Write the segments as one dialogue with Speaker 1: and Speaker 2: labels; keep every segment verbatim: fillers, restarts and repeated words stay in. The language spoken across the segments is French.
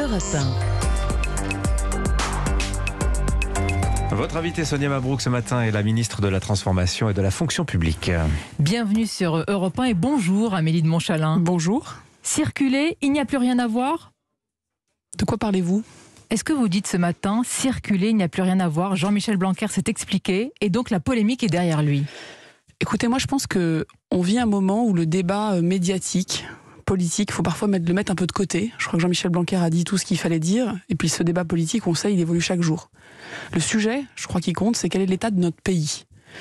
Speaker 1: Europe un.
Speaker 2: Votre invitée Sonia Mabrouk ce matin est la ministre de la Transformation et de la Fonction publique.
Speaker 3: Bienvenue sur Europe un et bonjour Amélie de Montchalin.
Speaker 4: Bonjour.
Speaker 3: Circuler, il n'y a plus rien à voir ?
Speaker 4: De quoi parlez-vous ?
Speaker 3: Est-ce que vous dites ce matin, circuler, il n'y a plus rien à voir, Jean-Michel Blanquer s'est expliqué et donc la polémique est derrière lui ?
Speaker 4: Écoutez, moi je pense qu'on vit un moment où le débat médiatique, politique, il faut parfois mettre, le mettre un peu de côté. Je crois que Jean-Michel Blanquer a dit tout ce qu'il fallait dire, et puis ce débat politique, on sait, il évolue chaque jour. Le sujet, je crois qu'il compte, c'est quel est l'état de notre pays.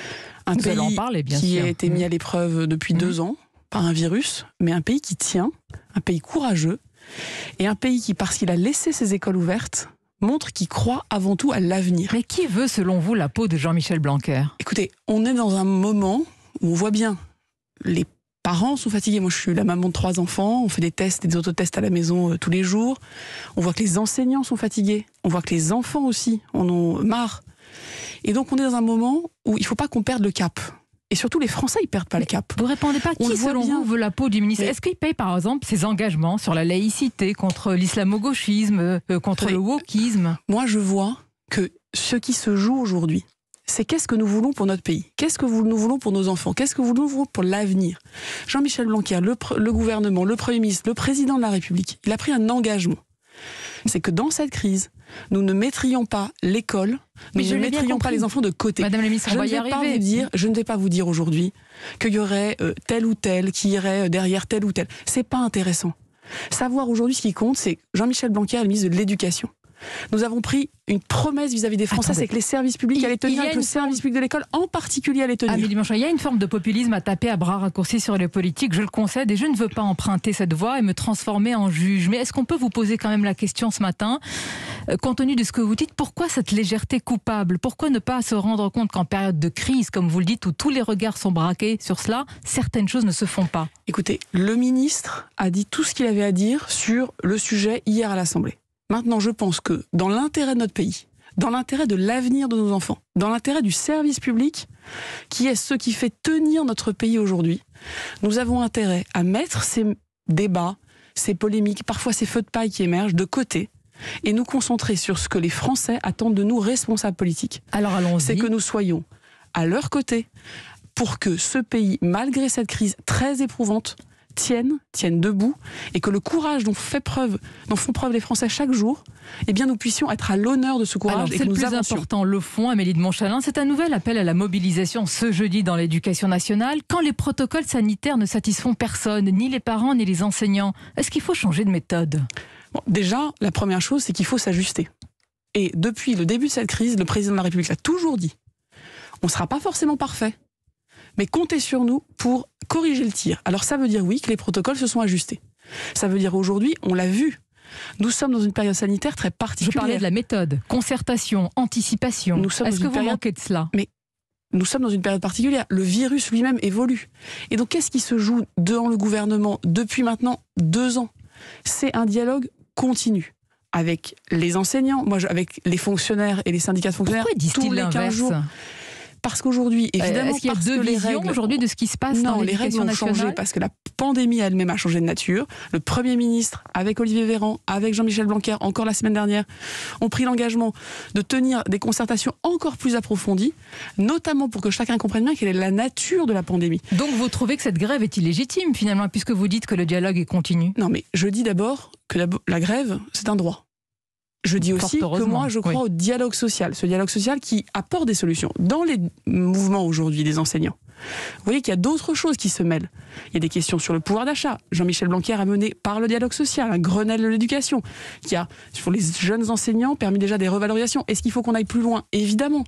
Speaker 4: Un
Speaker 3: Nous
Speaker 4: pays
Speaker 3: allons en parler, bien
Speaker 4: qui
Speaker 3: sûr.
Speaker 4: a été mis à l'épreuve depuis mmh. deux ans par un virus, mais un pays qui tient, un pays courageux, et un pays qui, parce qu'il a laissé ses écoles ouvertes, montre qu'il croit avant tout à l'avenir.
Speaker 3: Mais qui veut, selon vous, la peau de Jean-Michel Blanquer ?
Speaker 4: Écoutez, on est dans un moment où on voit bien, les parents sont fatigués. Moi, je suis la maman de trois enfants, on fait des tests et des autotests à la maison euh, tous les jours. On voit que les enseignants sont fatigués, on voit que les enfants aussi en ont marre. Et donc, on est dans un moment où il ne faut pas qu'on perde le cap. Et surtout, les Français, ils ne perdent pas
Speaker 3: Mais
Speaker 4: le cap.
Speaker 3: Vous ne répondez pas,
Speaker 4: On
Speaker 3: qui, selon
Speaker 4: bien.
Speaker 3: vous, veut la peau du ministre ?
Speaker 4: Mais...
Speaker 3: Est-ce qu'il paye, par exemple, ses engagements sur la laïcité, contre l'islamo-gauchisme, euh, contre
Speaker 4: Attendez,
Speaker 3: le wokisme ?
Speaker 4: Moi, je vois que ce qui se joue aujourd'hui, c'est qu'est-ce que nous voulons pour notre pays ? Qu'est-ce que nous voulons pour nos enfants ? Qu'est-ce que nous voulons pour l'avenir ? Jean-Michel Blanquer, le, le gouvernement, le Premier ministre, le Président de la République, il a pris un engagement. C'est que dans cette crise, nous ne mettrions pas l'école,
Speaker 3: Mais
Speaker 4: nous
Speaker 3: je
Speaker 4: ne
Speaker 3: l'ai bien
Speaker 4: mettrions pas
Speaker 3: compris.
Speaker 4: les enfants de côté.
Speaker 3: Madame la ministre, on
Speaker 4: Je
Speaker 3: va
Speaker 4: ne
Speaker 3: y
Speaker 4: vais pas
Speaker 3: arriver.
Speaker 4: vous dire, je ne vais pas vous dire aujourd'hui qu'il y aurait euh, tel ou tel qui irait derrière tel ou tel. C'est pas intéressant. Savoir aujourd'hui ce qui compte, c'est Jean-Michel Blanquer, le ministre de l'Éducation. Nous avons pris une promesse vis-à-vis des Français,
Speaker 3: Attendez.
Speaker 4: c'est que les services publics
Speaker 3: Il-
Speaker 4: allaient
Speaker 3: il
Speaker 4: tenir,
Speaker 3: y a
Speaker 4: et que
Speaker 3: une
Speaker 4: le service public de l'école en particulier allait tenir.
Speaker 3: Amélie Montchalin, il y a une forme de populisme à taper à bras raccourcis sur les politiques, je le concède, et je ne veux pas emprunter cette voie et me transformer en juge. Mais est-ce qu'on peut vous poser quand même la question ce matin, euh, compte tenu de ce que vous dites, pourquoi cette légèreté coupable ? Pourquoi ne pas se rendre compte qu'en période de crise, comme vous le dites, où tous les regards sont braqués sur cela, certaines choses ne se font pas ?
Speaker 4: Écoutez, le ministre a dit tout ce qu'il avait à dire sur le sujet hier à l'Assemblée. Maintenant, je pense que dans l'intérêt de notre pays, dans l'intérêt de l'avenir de nos enfants, dans l'intérêt du service public, qui est ce qui fait tenir notre pays aujourd'hui, nous avons intérêt à mettre ces débats, ces polémiques, parfois ces feux de paille qui émergent de côté, et nous concentrer sur ce que les Français attendent de nous, responsables politiques.
Speaker 3: Alors allons-y.
Speaker 4: C'est que nous soyons à leur côté pour que ce pays, malgré cette crise très éprouvante, tiennent, tiennent debout, et que le courage dont, fait preuve, dont font preuve les Français chaque jour, eh bien nous puissions être à l'honneur de ce courage.
Speaker 3: Alors,
Speaker 4: et
Speaker 3: c'est
Speaker 4: que
Speaker 3: le
Speaker 4: nous
Speaker 3: plus
Speaker 4: avancions.
Speaker 3: important, le fond, Amélie de Montchalin. C'est un nouvel appel à la mobilisation ce jeudi dans l'éducation nationale, quand les protocoles sanitaires ne satisfont personne, ni les parents, ni les enseignants. Est-ce qu'il faut changer de méthode ?
Speaker 4: Bon, déjà, la première chose, c'est qu'il faut s'ajuster. Et depuis le début de cette crise, le président de la République l'a toujours dit. On ne sera pas forcément parfait, mais comptez sur nous pour corriger le tir. Alors ça veut dire oui que les protocoles se sont ajustés. Ça veut dire aujourd'hui, on l'a vu, nous sommes dans une période sanitaire très
Speaker 3: Je
Speaker 4: particulière.
Speaker 3: parlais de la méthode, concertation, anticipation.
Speaker 4: Nous sommes
Speaker 3: Est-ce
Speaker 4: dans
Speaker 3: que
Speaker 4: une
Speaker 3: vous
Speaker 4: période-
Speaker 3: manquez de cela ?
Speaker 4: Nous sommes dans une période particulière. Le virus lui-même évolue. Et donc qu'est-ce qui se joue dans le gouvernement depuis maintenant deux ans ? C'est un dialogue continu avec les enseignants, moi, je- avec les fonctionnaires et les syndicats de fonctionnaires.
Speaker 3: Pourquoi
Speaker 4: tous
Speaker 3: disent-ils
Speaker 4: les quinze
Speaker 3: l'inverse ?
Speaker 4: jours. Parce qu'aujourd'hui, évidemment,
Speaker 3: Est-ce qu'il y a
Speaker 4: parce
Speaker 3: deux
Speaker 4: que les
Speaker 3: visions
Speaker 4: règles...
Speaker 3: aujourd'hui de ce qui se passe dans
Speaker 4: Non, les règles
Speaker 3: l'éducation
Speaker 4: ont changé
Speaker 3: nationale ?
Speaker 4: parce que la pandémie elle-même a changé de nature. Le Premier ministre, avec Olivier Véran, avec Jean-Michel Blanquer, encore la semaine dernière, ont pris l'engagement de tenir des concertations encore plus approfondies, notamment pour que chacun comprenne bien quelle est la nature de la pandémie.
Speaker 3: Donc vous trouvez que cette grève est illégitime finalement, puisque vous dites que le dialogue est continu ?
Speaker 4: Non, mais je dis d'abord que la, la grève, c'est un droit. Je dis
Speaker 3: Fort
Speaker 4: aussi que
Speaker 3: heureusement,
Speaker 4: moi, je crois
Speaker 3: oui.
Speaker 4: au dialogue social. Ce dialogue social qui apporte des solutions. Dans les mouvements aujourd'hui des enseignants, vous voyez qu'il y a d'autres choses qui se mêlent. Il y a des questions sur le pouvoir d'achat. Jean-Michel Blanquer a mené par le dialogue social un Grenelle de l'éducation qui a, pour les jeunes enseignants, permis déjà des revalorisations. Est-ce qu'il faut qu'on aille plus loin ? Évidemment.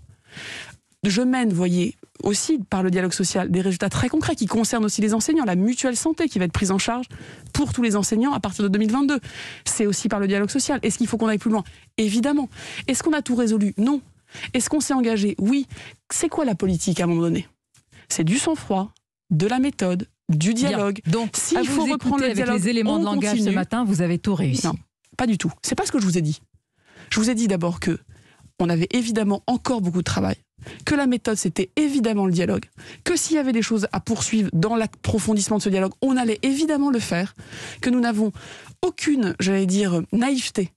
Speaker 4: Je mène, vous voyez, aussi par le dialogue social des résultats très concrets qui concernent aussi les enseignants. La mutuelle santé qui va être prise en charge pour tous les enseignants à partir de deux mille vingt-deux. C'est aussi par le dialogue social. Est-ce qu'il faut qu'on aille plus loin ? Évidemment. Est-ce qu'on a tout résolu ? Non. Est-ce qu'on s'est engagé ? Oui. C'est quoi la politique à un moment donné ? C'est du sang-froid, de la méthode, du dialogue.
Speaker 3: Bien. Donc,
Speaker 4: S'il
Speaker 3: à
Speaker 4: faut
Speaker 3: vous
Speaker 4: reprendre
Speaker 3: écouter
Speaker 4: le
Speaker 3: avec
Speaker 4: dialogue,
Speaker 3: les éléments de
Speaker 4: on
Speaker 3: langage
Speaker 4: continue.
Speaker 3: ce matin, vous avez tout réussi.
Speaker 4: Non, pas du tout. C'est pas ce que je vous ai dit. Je vous ai dit d'abord que on avait évidemment encore beaucoup de travail, que la méthode c'était évidemment le dialogue, que s'il y avait des choses à poursuivre dans l'approfondissement de ce dialogue, on allait évidemment le faire, que nous n'avons aucune, j'allais dire, naïveté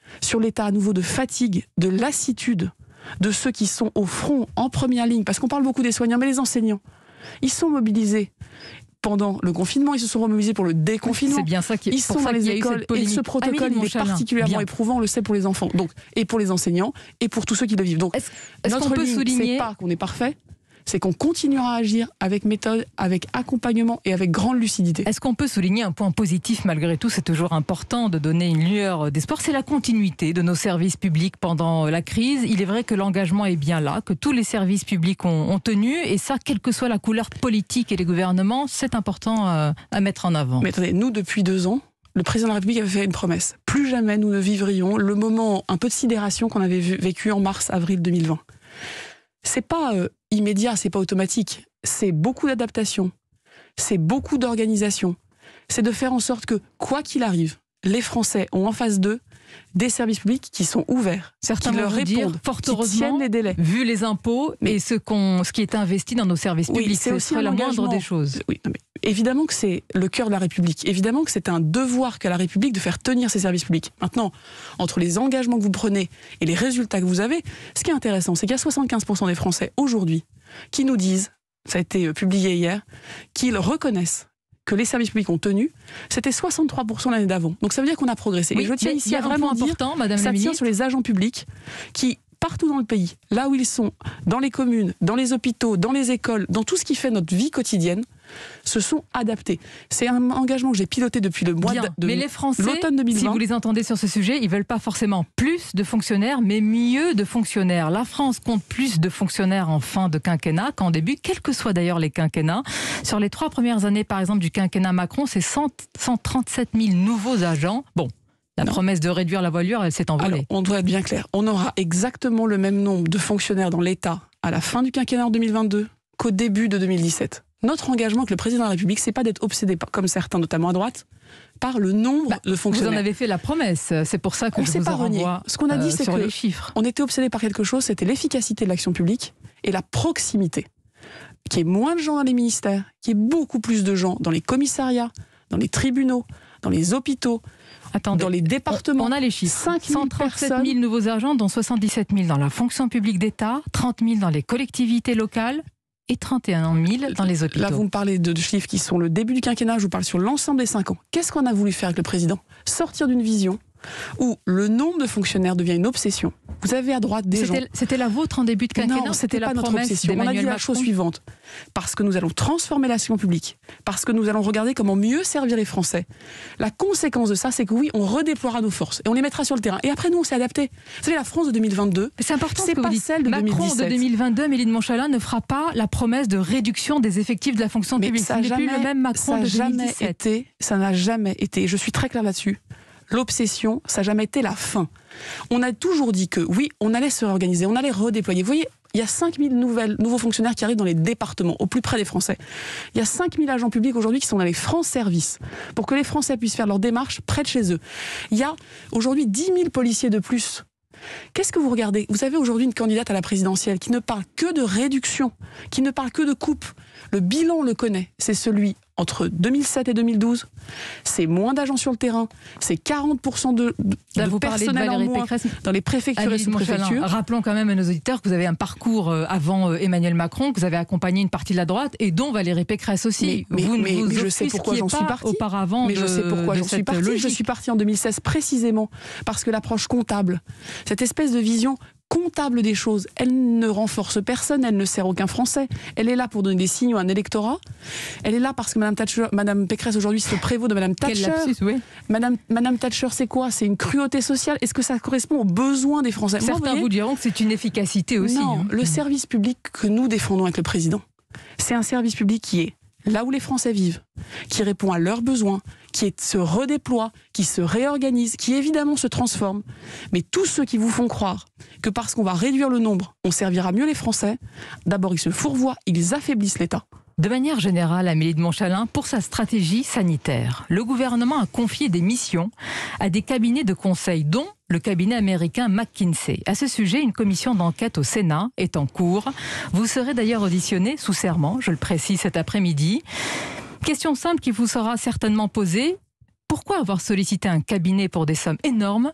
Speaker 4: sur l'état à nouveau de fatigue, de lassitude de ceux qui sont au front, en première ligne, parce qu'on parle beaucoup des soignants, mais les enseignants, ils sont mobilisés pendant le confinement, ils se sont remobilisés pour le déconfinement.
Speaker 3: C'est bien ça qui est
Speaker 4: Ils sont dans les écoles et ce protocole il est particulièrement bien. éprouvant, on le sait pour les enfants, donc et pour les enseignants et pour tous ceux qui le vivent. Donc
Speaker 3: est-ce, est-ce
Speaker 4: notre
Speaker 3: qu'on peut
Speaker 4: ligne,
Speaker 3: souligner
Speaker 4: c'est pas qu'on est parfait, c'est qu'on continuera à agir avec méthode, avec accompagnement et avec grande lucidité.
Speaker 3: Est-ce qu'on peut souligner un point positif malgré tout? C'est toujours important de donner une lueur d'espoir. C'est la continuité de nos services publics pendant la crise. Il est vrai que l'engagement est bien là, que tous les services publics ont, ont tenu. Et ça, quelle que soit la couleur politique et les gouvernements, c'est important à, à mettre en avant.
Speaker 4: Mais attendez, nous, depuis deux ans, le président de la République avait fait une promesse. Plus jamais nous ne vivrions le moment un peu de sidération qu'on avait vécu en mars-avril deux mille vingt. C'est pas euh, immédiat, c'est pas automatique. C'est beaucoup d'adaptation, c'est beaucoup d'organisation. C'est de faire en sorte que, quoi qu'il arrive, les Français ont en face d'eux des services publics qui sont ouverts,
Speaker 3: certains
Speaker 4: qui leur
Speaker 3: vont dire,
Speaker 4: répondent,
Speaker 3: fort
Speaker 4: qui
Speaker 3: heureusement,
Speaker 4: tiennent les délais.
Speaker 3: Vu les impôts mais et ce, qu'on, ce qui est investi dans nos services
Speaker 4: oui,
Speaker 3: publics,
Speaker 4: c'est
Speaker 3: ce
Speaker 4: aussi
Speaker 3: serait la
Speaker 4: engagement.
Speaker 3: moindre des choses.
Speaker 4: Oui, non, mais évidemment que c'est le cœur de la République. Évidemment que c'est un devoir qu'a la République de faire tenir ses services publics. Maintenant, entre les engagements que vous prenez et les résultats que vous avez, ce qui est intéressant, c'est qu'il y a soixante-quinze pour cent des Français aujourd'hui qui nous disent, ça a été publié hier, qu'ils reconnaissent que les services publics ont tenu. C'était soixante-trois pour cent l'année d'avant. Donc ça veut dire qu'on a progressé.
Speaker 3: Oui,
Speaker 4: et je tiens ici à vraiment dire,
Speaker 3: important, Madame
Speaker 4: ça
Speaker 3: la
Speaker 4: tient
Speaker 3: ministre.
Speaker 4: sur les agents publics qui, partout dans le pays, là où ils sont, dans les communes, dans les hôpitaux, dans les écoles, dans tout ce qui fait notre vie quotidienne, se sont adaptés. C'est un engagement que j'ai piloté depuis le mois
Speaker 3: Bien,
Speaker 4: de,
Speaker 3: mais les Français,
Speaker 4: l'automne deux mille vingt.
Speaker 3: Si vous les entendez sur ce sujet, ils veulent pas forcément plus de fonctionnaires, mais mieux de fonctionnaires. La France compte plus de fonctionnaires en fin de quinquennat qu'en début, quels que soient d'ailleurs les quinquennats. Sur les trois premières années, par exemple, du quinquennat Macron, c'est cent trente-sept mille nouveaux agents. Bon. La non. promesse de réduire la voilure, elle s'est envolée.
Speaker 4: Alors, on doit être bien clair. On aura exactement le même nombre de fonctionnaires dans l'État à la fin du quinquennat en deux mille vingt-deux qu'au début de deux mille dix-sept. Notre engagement avec le président de la République, c'est pas d'être obsédé, comme certains, notamment à droite, par le nombre bah, de fonctionnaires.
Speaker 3: Vous en avez fait la promesse. C'est pour ça que
Speaker 4: on
Speaker 3: je vous en renvoie
Speaker 4: Ce qu'on a dit,
Speaker 3: euh,
Speaker 4: c'est
Speaker 3: sur
Speaker 4: que
Speaker 3: les chiffres.
Speaker 4: On était obsédé par quelque chose, c'était l'efficacité de l'action publique et la proximité. Qu'il y ait moins de gens dans les ministères, qu'il y ait beaucoup plus de gens dans les commissariats, dans les tribunaux, dans les hôpitaux,
Speaker 3: Attendez,
Speaker 4: dans les départements.
Speaker 3: On a les chiffres.
Speaker 4: cent trente-sept
Speaker 3: mille nouveaux agents, dont soixante-dix-sept mille dans la fonction publique d'État, trente mille dans les collectivités locales et trente et un mille dans les hôpitaux.
Speaker 4: Là, vous me parlez de, de chiffres qui sont le début du quinquennat, je vous parle sur l'ensemble des cinq ans. Qu'est-ce qu'on a voulu faire avec le président? Sortir d'une vision où le nombre de fonctionnaires devient une obsession. Vous avez à droite des
Speaker 3: c'était,
Speaker 4: gens...
Speaker 3: C'était la vôtre en début de quinquennat?
Speaker 4: Non, c'était
Speaker 3: la
Speaker 4: pas notre
Speaker 3: promesse
Speaker 4: obsession. On a dit la chose suivante. Parce que nous allons transformer l'action publique, parce que nous allons regarder comment mieux servir les Français. La conséquence de ça, c'est que oui, on redéploiera nos forces et on les mettra sur le terrain. Et après, nous, on s'est adapté. Vous savez, la France de deux mille vingt-deux,
Speaker 3: c'est important
Speaker 4: c'est
Speaker 3: ce que
Speaker 4: pas
Speaker 3: vous dites.
Speaker 4: Celle de
Speaker 3: Macron
Speaker 4: deux mille dix-sept.
Speaker 3: De deux mille vingt-deux, Amélie de Montchalin ne fera pas la promesse de réduction des effectifs de la fonction
Speaker 4: Mais
Speaker 3: publique.
Speaker 4: Ça
Speaker 3: n'est
Speaker 4: jamais,
Speaker 3: plus le même Macron
Speaker 4: ça
Speaker 3: de deux mille dix-sept.
Speaker 4: Jamais été, ça n'a jamais été, et je suis très claire là-dessus, l'obsession, ça n'a jamais été la fin. On a toujours dit que oui, on allait se réorganiser, on allait redéployer. Vous voyez, il y a cinq mille nouvelles, nouveaux fonctionnaires qui arrivent dans les départements, au plus près des Français. Il y a cinq mille agents publics aujourd'hui qui sont dans les France Services, pour que les Français puissent faire leurs démarches près de chez eux. Il y a aujourd'hui dix mille policiers de plus. Qu'est-ce que vous regardez? Vous avez aujourd'hui une candidate à la présidentielle qui ne parle que de réduction, qui ne parle que de coupe. Le bilan, on le connaît, c'est celui entre deux mille sept et deux mille douze, c'est moins d'agents sur le terrain, c'est quarante pour cent de, de,
Speaker 3: Là,
Speaker 4: de
Speaker 3: vous
Speaker 4: personnel
Speaker 3: de
Speaker 4: en moins
Speaker 3: Pécresse,
Speaker 4: dans les préfectures et sous-préfectures.
Speaker 3: Rappelons quand même à nos auditeurs que vous avez un parcours avant Emmanuel Macron, que vous avez accompagné une partie de la droite et dont Valérie Pécresse aussi.
Speaker 4: Mais,
Speaker 3: vous
Speaker 4: mais,
Speaker 3: ne vous
Speaker 4: mais je sais pourquoi j'en suis partie.
Speaker 3: Auparavant
Speaker 4: mais
Speaker 3: de,
Speaker 4: je sais pourquoi j'en suis partie.
Speaker 3: Logique.
Speaker 4: Je suis partie en deux mille seize précisément parce que l'approche comptable, cette espèce de vision comptable des choses, elle ne renforce personne, elle ne sert aucun Français. Elle est là pour donner des signaux à un électorat. Elle est là parce que Madame Thatcher, Madame Pécresse aujourd'hui se prévaut de Madame Thatcher.
Speaker 3: Lapsus, oui.
Speaker 4: Madame, Madame Thatcher, c'est quoi? C'est une cruauté sociale. Est-ce que ça correspond aux besoins des Français?
Speaker 3: Certains
Speaker 4: Moi, vous, voyez,
Speaker 3: vous diront que c'est une efficacité aussi.
Speaker 4: Non,
Speaker 3: hein.
Speaker 4: Le service public que nous défendons avec le président, c'est un service public qui est là où les Français vivent, qui répond à leurs besoins, qui se redéploie, qui se réorganise, qui évidemment se transforme. Mais tous ceux qui vous font croire que parce qu'on va réduire le nombre, on servira mieux les Français, d'abord ils se fourvoient, ils affaiblissent l'État.
Speaker 3: De manière générale, Amélie de Montchalin, pour sa stratégie sanitaire, le gouvernement a confié des missions à des cabinets de conseil, dont le cabinet américain McKinsey. À ce sujet, une commission d'enquête au Sénat est en cours. Vous serez d'ailleurs auditionné sous serment, je le précise cet après-midi. Question simple qui vous sera certainement posée. Pourquoi avoir sollicité un cabinet pour des sommes énormes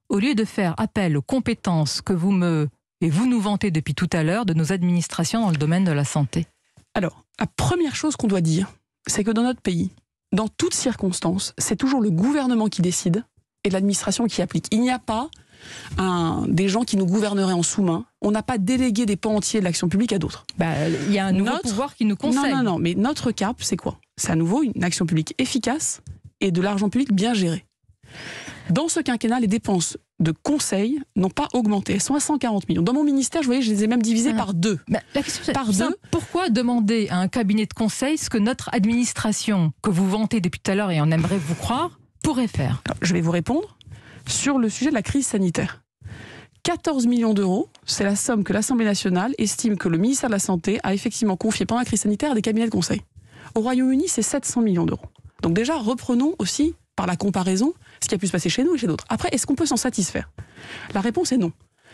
Speaker 3: au lieu de faire appel aux compétences que vous me et vous nous vantez depuis tout à l'heure de nos administrations dans le domaine de la santé?
Speaker 4: Alors, la première chose qu'on doit dire, c'est que dans notre pays, dans toutes circonstances, c'est toujours le gouvernement qui décide et l'administration qui applique. Il n'y a pas un, des gens qui nous gouverneraient en sous-main. On n'a pas délégué des pans entiers de l'action publique à d'autres.
Speaker 3: Bah, il y a un nouveau
Speaker 4: notre...
Speaker 3: pouvoir qui nous conseille.
Speaker 4: Non, non, non, mais notre cap, c'est quoi? C'est à nouveau une action publique efficace et de l'argent public bien géré. Dans ce quinquennat, les dépenses de conseil n'ont pas augmenté. Elles sont à cent quarante millions. Dans mon ministère, je voyais, je les ai même divisées ah. par deux.
Speaker 3: Bah, la question, c'est
Speaker 4: par
Speaker 3: simple.
Speaker 4: deux.
Speaker 3: Pourquoi demander à un cabinet de conseil ce que notre administration, que vous vantez depuis tout à l'heure et on aimerait vous croire, pourrait faire?
Speaker 4: Alors, je vais vous répondre sur le sujet de la crise sanitaire. quatorze millions d'euros, c'est la somme que l'Assemblée nationale estime que le ministère de la Santé a effectivement confié pendant la crise sanitaire à des cabinets de conseil. Au Royaume-Uni, c'est sept cents millions d'euros. Donc déjà, reprenons aussi, par la comparaison, ce qui a pu se passer chez nous et chez d'autres. Après, est-ce qu'on peut s'en satisfaire? La réponse est non.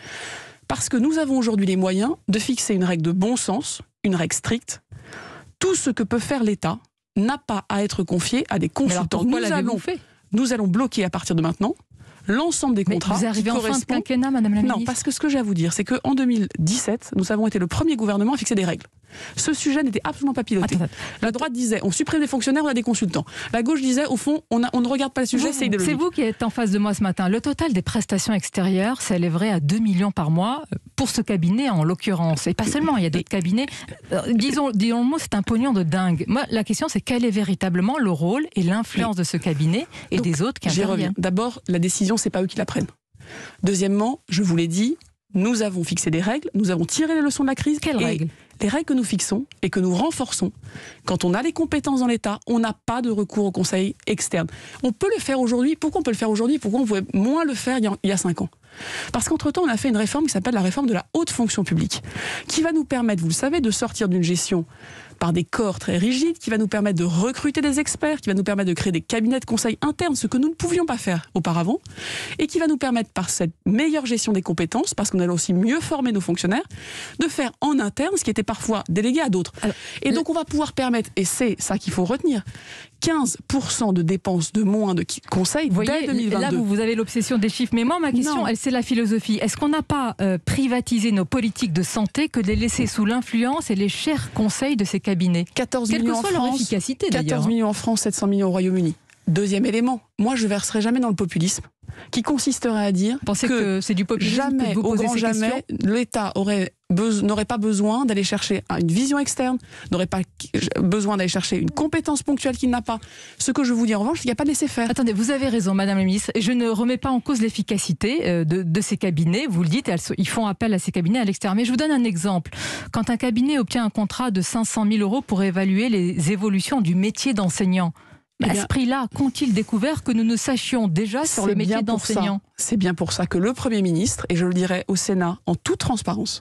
Speaker 4: Parce que nous avons aujourd'hui les moyens de fixer une règle de bon sens, une règle stricte. Tout ce que peut faire l'État n'a pas à être confié à des consultants.
Speaker 3: Nous
Speaker 4: allons,
Speaker 3: fait
Speaker 4: nous allons bloquer à partir de maintenant l'ensemble des contrats.
Speaker 3: Mais vous arrivez
Speaker 4: qui
Speaker 3: en fin de quinquennat, Madame la Ministre?
Speaker 4: Non, parce que ce que j'ai à vous dire, c'est qu'en deux mille dix-sept, nous avons été le premier gouvernement à fixer des règles. Ce sujet n'était absolument pas piloté.
Speaker 3: Attends, attends.
Speaker 4: La droite disait, on supprime des fonctionnaires, on a des consultants. La gauche disait, au fond, on, a, on ne regarde pas le sujet,
Speaker 3: vous,
Speaker 4: c'est idéologique.
Speaker 3: C'est vous qui êtes en face de moi ce matin. Le total des prestations extérieures s'élèverait à deux millions par mois pour ce cabinet en l'occurrence. Et pas seulement, il y a d'autres cabinets. Euh, disons, disons le mot, c'est un pognon de dingue. Moi, la question, c'est quel est véritablement le rôle et l'influence de ce cabinet et
Speaker 4: Donc,
Speaker 3: des autres qui
Speaker 4: j'y
Speaker 3: interviennent?
Speaker 4: reviens. D'abord, la décision, c'est pas eux qui la prennent. Deuxièmement, je vous l'ai dit, nous avons fixé des règles, nous avons tiré les leçons de la crise.
Speaker 3: Quelles règles?
Speaker 4: Les règles que nous fixons et que nous renforçons, quand on a les compétences dans l'État, on n'a pas de recours au conseil externe. On peut le faire aujourd'hui. Pourquoi on peut le faire aujourd'hui? Pourquoi on pouvait moins le faire il y a cinq ans? Parce qu'entre-temps, on a fait une réforme qui s'appelle la réforme de la haute fonction publique, qui va nous permettre, vous le savez, de sortir d'une gestion par des corps très rigides, qui va nous permettre de recruter des experts, qui va nous permettre de créer des cabinets de conseil internes, ce que nous ne pouvions pas faire auparavant, et qui va nous permettre, par cette meilleure gestion des compétences, parce qu'on allait aussi mieux former nos fonctionnaires, de faire en interne ce qui était parfois délégué à d'autres. Alors, et donc on va pouvoir permettre, et c'est ça qu'il faut retenir, quinze pour cent de dépenses de moins de conseils dès deux mille vingt-deux.
Speaker 3: Là, vous, vous avez l'obsession des chiffres, mais moi, ma question, elle, c'est la philosophie. Est-ce qu'on n'a pas euh, privatisé nos politiques de santé que de les laisser sous l'influence et les chers conseils de ces cabinets?
Speaker 4: quatorze
Speaker 3: Quelle
Speaker 4: millions
Speaker 3: que soit
Speaker 4: en France,
Speaker 3: leur efficacité, d'ailleurs.
Speaker 4: quatorze millions en France, sept cents millions au Royaume-Uni. Deuxième élément, moi je verserai jamais dans le populisme, qui consisterait à dire
Speaker 3: Pensez
Speaker 4: que,
Speaker 3: que c'est du populisme
Speaker 4: jamais,
Speaker 3: que de vous
Speaker 4: au
Speaker 3: poser
Speaker 4: grand
Speaker 3: ces
Speaker 4: jamais,
Speaker 3: questions?
Speaker 4: l'État aurait n'aurait pas besoin d'aller chercher une vision externe, n'aurait pas besoin d'aller chercher une compétence ponctuelle qu'il n'a pas. Ce que je vous dis en revanche, c'est qu'il n'y a pas de laisser-faire.
Speaker 3: Attendez, vous avez raison, Madame la Ministre. Je ne remets pas en cause l'efficacité de, de ces cabinets. Vous le dites, elles, ils font appel à ces cabinets à l'extérieur. Mais je vous donne un exemple. Quand un cabinet obtient un contrat de cinq cent mille euros pour évaluer les évolutions du métier d'enseignant, à ce prix-là, qu'ont-ils découvert que nous ne sachions déjà sur le métier d'enseignant?
Speaker 4: C'est bien pour ça que le Premier ministre, et je le dirai au Sénat en toute transparence,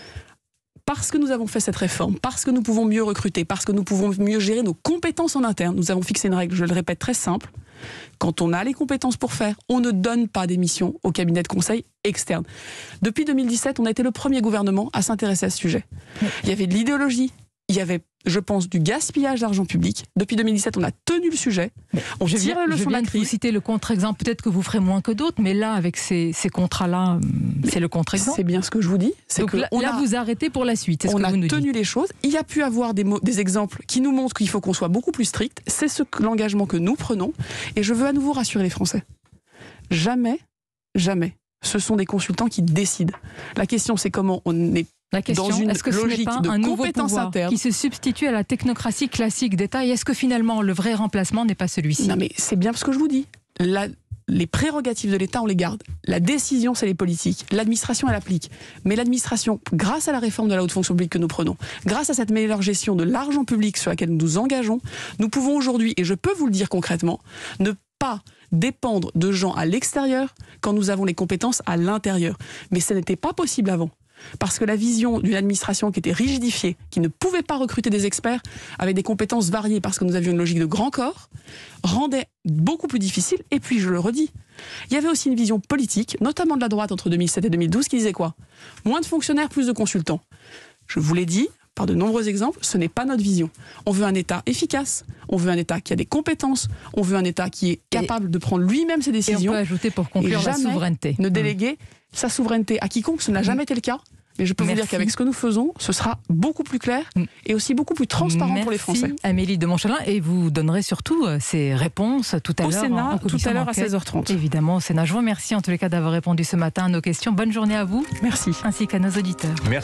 Speaker 4: parce que nous avons fait cette réforme, parce que nous pouvons mieux recruter, parce que nous pouvons mieux gérer nos compétences en interne, nous avons fixé une règle, je le répète, très simple. Quand on a les compétences pour faire, on ne donne pas des missions au cabinet de conseil externe. Depuis deux mille dix-sept, on a été le premier gouvernement à s'intéresser à ce sujet. Il y avait de l'idéologie, il y avait, je pense, du gaspillage d'argent public. Depuis deux mille dix-sept, on a tenu le sujet. On
Speaker 3: je
Speaker 4: tire
Speaker 3: viens,
Speaker 4: le leçon
Speaker 3: je viens
Speaker 4: de la crise.
Speaker 3: Vous citer le contre-exemple. Peut-être que vous ferez moins que d'autres, mais là, avec ces, ces contrats-là, c'est le contre-exemple.
Speaker 4: C'est bien ce que je vous dis.
Speaker 3: Donc
Speaker 4: que
Speaker 3: là,
Speaker 4: on
Speaker 3: là
Speaker 4: a,
Speaker 3: vous arrêtez pour la suite.
Speaker 4: On
Speaker 3: ce que
Speaker 4: a
Speaker 3: vous nous
Speaker 4: tenu
Speaker 3: dites.
Speaker 4: les choses. Il y a pu avoir des, mots, des exemples qui nous montrent qu'il faut qu'on soit beaucoup plus strict. C'est ce, l'engagement que nous prenons. Et je veux à nouveau rassurer les Français. Jamais, jamais, ce sont des consultants qui décident. La question, c'est comment on est
Speaker 3: La question,
Speaker 4: dans une
Speaker 3: est-ce que ce n'est
Speaker 4: logique
Speaker 3: pas
Speaker 4: de
Speaker 3: un nouveau
Speaker 4: compétences
Speaker 3: pouvoir
Speaker 4: internes
Speaker 3: qui se substitue à la technocratie classique d'État? Et est-ce que finalement, le vrai remplacement n'est pas celui-ci?
Speaker 4: Non, mais c'est bien ce que je vous dis. La, les prérogatives de l'État, on les garde. La décision, c'est les politiques. L'administration, elle applique. Mais l'administration, grâce à la réforme de la haute fonction publique que nous prenons, grâce à cette meilleure gestion de l'argent public sur laquelle nous nous engageons, nous pouvons aujourd'hui, et je peux vous le dire concrètement, ne pas dépendre de gens à l'extérieur quand nous avons les compétences à l'intérieur. Mais ce n'était pas possible avant. Parce que la vision d'une administration qui était rigidifiée, qui ne pouvait pas recruter des experts avec des compétences variées parce que nous avions une logique de grand corps, rendait beaucoup plus difficile. Et puis, je le redis, il y avait aussi une vision politique, notamment de la droite entre deux mille sept et deux mille douze, qui disait quoi? Moins de fonctionnaires, plus de consultants. Je vous l'ai dit, par de nombreux exemples, ce n'est pas notre vision. On veut un État efficace, on veut un État qui a des compétences, on veut un État qui est capable et, de prendre lui-même ses décisions.
Speaker 3: Et on peut ajouter pour conclure la souveraineté.
Speaker 4: Ne déléguer mmh. sa souveraineté à quiconque, ce n'a jamais mmh. été le cas. Mais je peux Merci. vous dire qu'avec ce que nous faisons, ce sera beaucoup plus clair et aussi beaucoup plus transparent
Speaker 3: Merci
Speaker 4: pour les Français.
Speaker 3: Amélie de Montchalin, et vous donnerez surtout ces réponses tout à
Speaker 4: l'heure. Au Sénat, tout à l'heure à seize heures trente.
Speaker 3: Évidemment, au Sénat. Je vous remercie en tous les cas d'avoir répondu ce matin à nos questions. Bonne journée à vous.
Speaker 4: Merci.
Speaker 3: Ainsi qu'à nos auditeurs. Merci.